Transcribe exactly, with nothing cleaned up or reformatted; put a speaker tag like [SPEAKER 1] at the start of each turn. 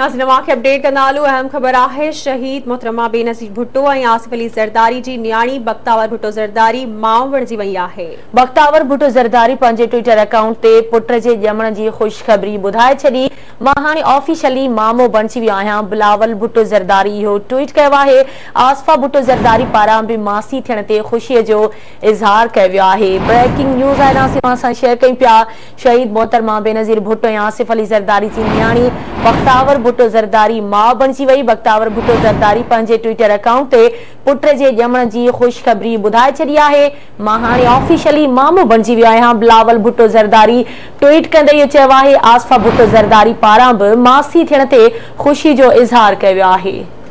[SPEAKER 1] नाज़रीन खे अपडेट कंदा हलूं। अहम ख़बर आहे शहीद मोहतरमा बेनज़ीर भुट्टो ऐं आसिफ अली ज़रदारी जी न्याणी बख्तावर भुट्टो ज़रदारी माउ बणिजी वई आहे।
[SPEAKER 2] बख्तावर भुट्टो ज़रदारी पंहिंजे ट्विटर अकाउंट ते पुट जे ॼमण जी ख़ुशख़बरी ॿुधाए छॾी। मां हाणे ऑफिशियली मामो बणिजी वियो आहियां। बिलावल भुट्टो ज़रदारी इहो ट्वीट कयो आहे। आसिफा भुट्टो ज़रदारी पारां बि मासी थियण ते ख़ुशीअ जो इज़हार कयो वियो आहे। ब्रेकिंग न्यूज़ आहे नासिमा सां शेयर कयूं पिया। शहीद मोहतरमा बेनज़ीर भुट्टो ऐं आसिफ अली ज़रदारी जी न्याणी बख्तावर भुट्टो ज़रदारी माउ बणिजी वई। बख्तावर भुट्टो ज़रदारी पंहिंजे ट्विटर अकाउंट ते पुट जे ॼमण जी ख़ुशख़बरी ॿुधाए छॾी आहे। मां हाणे ऑफिशियली मामो बणिजी वियो आहियां। बिलावल भुट्टो ज़रदारी ट्वीट कंदे इहो चयो आहे। आसिफा भुट्टो ज़रदारी पारां बि मासी थियण ते ख़ुशी जो इज़हार कयो वियो आहे।